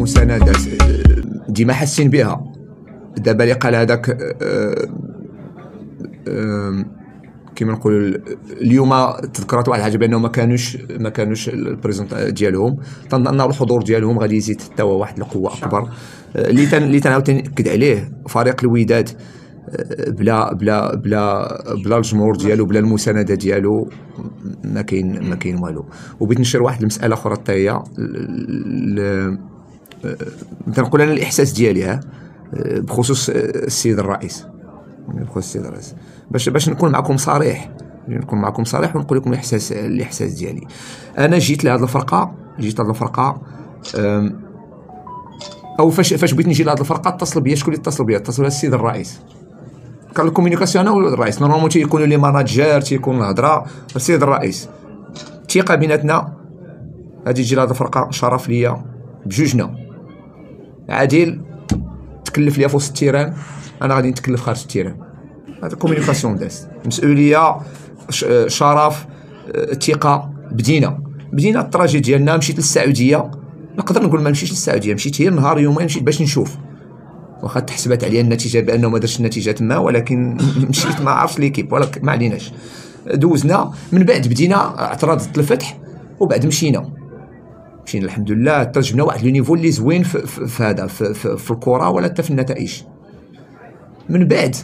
المساندات ديما حاسين بها. دابا اللي قال هذاك كيما نقولوا اليوم تذكرت واحد الحاجه بانه ما كانوش البريزونط ديالهم. تنظن انه الحضور ديالهم غادي يزيد حتى هو واحد القوه اكبر. اللي تنعاود ناكد عليه فريق الوداد بلا الجمهور ديالو، بلا المسانده ديالو ما كاين والو. وبغيت نشير واحد المساله اخرى حتى هي تنقول انا الاحساس ديالي بخصوص السيد الرئيس، باش نكون معكم صريح، ونقول لكم الاحساس ديالي. انا جيت لهاد الفرقه او فاش بغيت نجي لهاد الفرقه اتصل بيا. شكون اللي اتصل بيا؟ اتصل السيد الرئيس. كان الكومونيكاسيون انا والرئيس نورمالمون تيكونوا لي ماناجير، تيكون الهضره السيد الرئيس. الثقه بيناتنا غادي تجي لهاد الفرقه شرف ليا بجوجنا. عادل تكلف ليا في وسط التيران، انا غادي نتكلف خارج التيران. هذا كومونيكاسيون داز، مسؤوليه، شرف، ثقه. بدينا التراجي ديالنا. مشيت للسعوديه، نقدر نقول ما مشيتش للسعوديه، مشيت هي نهار يومين مشيت باش نشوف. واخا تحسبات عليا النتيجه بانه ما درتش النتيجه تما، ولكن مشيت ما عرفتش ليكيب ولا ما عليناش. دوزنا من بعد بدينا اعتراض الفتح، وبعد مشينا الحمد لله حتى جبنا واحد لو نيفو اللي زوين في هذا في الكره ولا حتى في النتائج. من بعد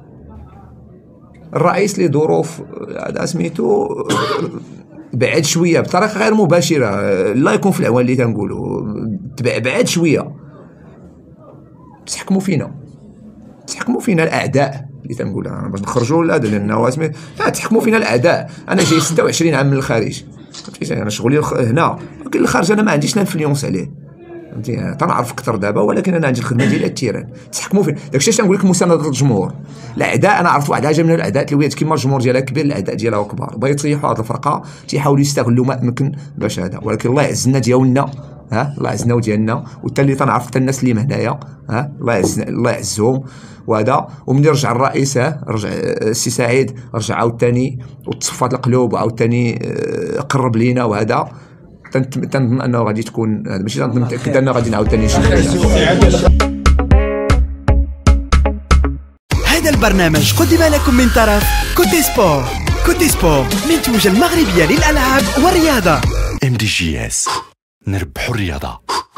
الرئيس لظروف هذا سميتو بعد شويه بطريقه غير مباشره، الله يكون في العوان اللي تنقولوا، بعد شويه تحكموا فينا الاعداء اللي تنقولها. انا باش نخرجوا لهذا لانه تحكموا فينا الاعداء. انا جاي 26 عام من الخارج، انا شغلي هنا، ولكن الخارج انا ما عنديش انفلونس عليه، فهمتي. تنعرف اكثر دابا، ولكن انا عندي الخدمه ديالي التيران. تحكموا فين داكشي علاش تنقول لك مسانده الجمهور. الاعداء انا عرفت واحد الحاجه من الاعداء الوداد كيما الجمهور ديالها كبير، الاعداء ديالها كبار، بغا يطيحوا هذه الفرقه، تيحاولوا يستغلوا ما امكن باش هذا. ولكن الله يعزنا ديالنا، الله يعزنا وديالنا، وحتى اللي تنعرف حتى الناس اللي هنايا، الله يعزهم وهذا. وملي رجع الرئيس، رجع السي سعيد، رجع عاوتاني وتصفات القلوب، وعاوتاني قرب لينا وهذا. تنظن انه غادي تكون هذا، ماشي تنظن، متاكد انه غادي نعاوتاني نشوف. هذا البرنامج قدم لكم من طرف كوتي سبور منتوج المغربية للألعاب والرياضة. MDGS، نربحوا الرياضة.